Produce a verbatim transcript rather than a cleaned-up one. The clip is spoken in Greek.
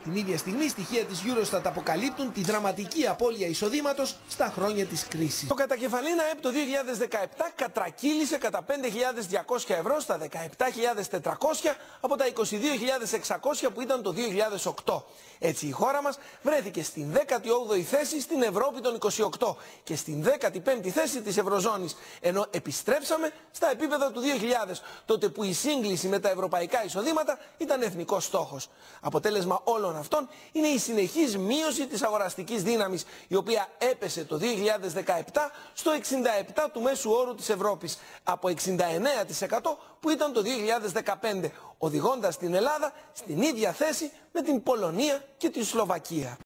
Την ίδια στιγμή, στοιχεία της Eurostat αποκαλύπτουν τη δραματική απώλεια εισοδήματος στα χρόνια της κρίσης. Το κατακεφαλήν ΑΕΠ το δύο χιλιάδες δεκαεπτά κατρακύλησε κατά πέντε χιλιάδες διακόσια ευρώ στα δεκαεπτά χιλιάδες τετρακόσια από τα είκοσι δύο χιλιάδες εξακόσια που ήταν το δύο χιλιάδες οκτώ. Έτσι η χώρα μας βρέθηκε στην δέκατη όγδοη θέση στην Ευρώπη των είκοσι οκτώ και στην δέκατη πέμπτη θέση της Ευρωζώνης, ενώ επιστρέψαμε στα επίπεδα του δύο χιλιάδες, τότε που η σύγκληση με τα ευρωπαϊκά εισοδήματα ήταν εθνικός στόχος. Αποτέλεσμα όλων αυτών είναι η συνεχής μείωση της αγοραστικής δύναμης, η οποία έπεσε το δύο χιλιάδες δεκαεπτά στο εξήντα επτά τοις εκατό του μέσου όρου της Ευρώπης, από εξήντα εννέα τοις εκατό που ήταν το δύο χιλιάδες δεκαπέντε, οδηγώντας την Ελλάδα στην ίδια θέση με την Πολωνία και τη Σλοβακία.